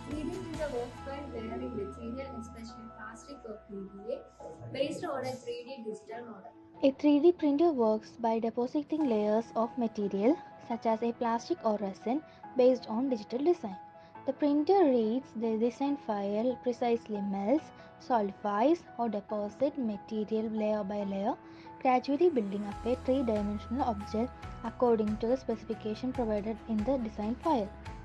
3D printer works by layering material, especially plastic or PVA, based on a 3D digital model. A 3D printer works by depositing layers of material, such as a plastic or resin, based on digital design. The printer reads the design file, precisely melts, solidifies, or deposits material layer by layer, gradually building up a three-dimensional object according to the specification provided in the design file.